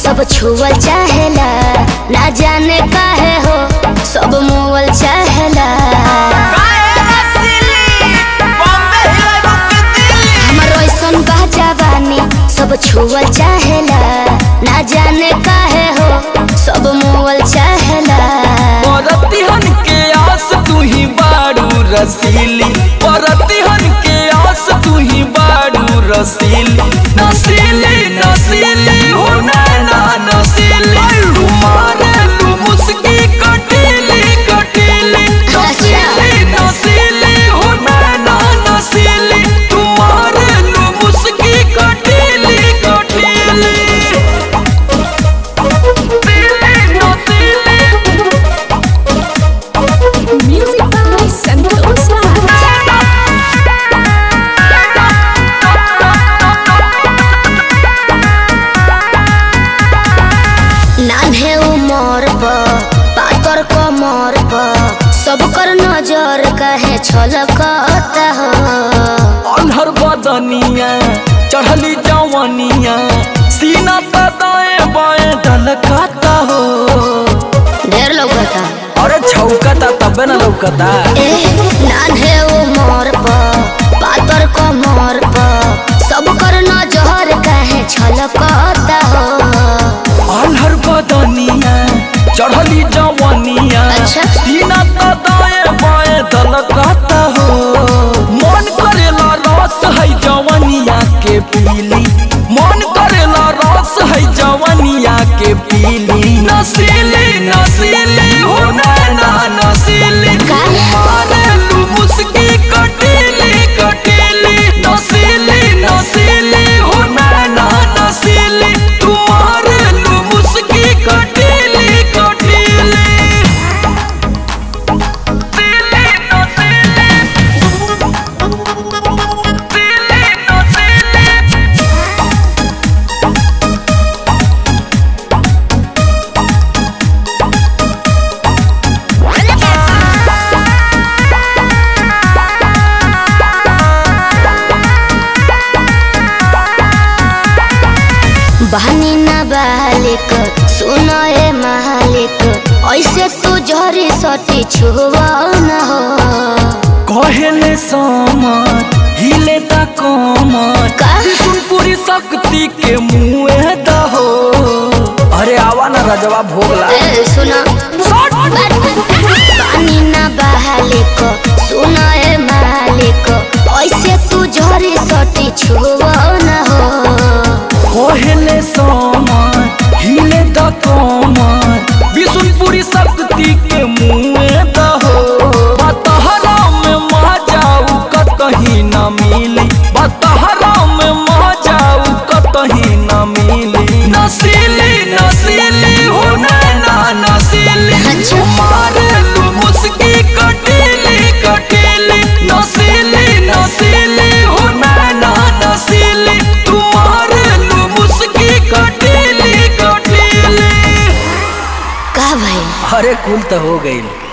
सब छुअल चाहेला, ना जाने काहे हो सब मोवल चाहेला। हमर ऐसन बा जवानी सब छुअल चाहेला, ना जाने काहे हो सब मोवल चाहेला। परतिहन के आस तू ही बारू रसीली, परतिहन के आस तू ही बारू रसीली। नसीली नसीली हो नैना नसीली, तुम्हारे तू मुस्की कटीली कटीली। नसीली नसीली हो नैना नसीली, तुम्हारे तू मुस्की कटीली कटीली। नान्हे उमर पर पातर कमर पर सब कर नजर कहे छलकता हो। अनहर बदनिया चढ़ली जवनिया, सीना पे दाएं बाएं ढलकता हो। ढेर लौकता अरे छौकता तबे न लौकता। नान्हे उमर पर पातर कमर पर सब कर नजर कहे छलकता हो। अनहर बदनिया चढ़ली जवनिया, अच्छा। सीना पे दाएं बाएं ढलकता हो। मन करेला रस है जवनिया के पीली, मन करेला रस है जवनिया के पीली। नसीली नसीली हो नैना नसीली, तुम्हारे तू मुस्की कटीली कटीली। नसीली नसीली हो नैना नसीली, तुम्हारे तू मुस्की कटीली कटीली। बहनी ना बालिक सुनो ए मालिक, ऐसे तू जहरी सटी छुआ न हो। कहले समर हिले ता कमर, पूरी शक्ति के मुँह दहो। अरे आवा ना रजवा भोगला। सुनो बहनी ना बालिक सुनो ए मालिक, ऐसे तू जहरी सटी छुआ न हो। कहले समर हिले ता कमर, विष्णुपुरी शक्ति के मुँह दहो। बतहरा में महाजाऊ कतही न मिली, बतहरा में महाजाऊ कतही न मिली। नसीली नसीली हो नैना नसीली, तुम्हारे तू मुस्की कटीली कटीली। नसीली नसीली हो नैना नसीली, तुम्हारे तू मुस्की कटीली कटीली। का भाई अरे कुल तो हो गई।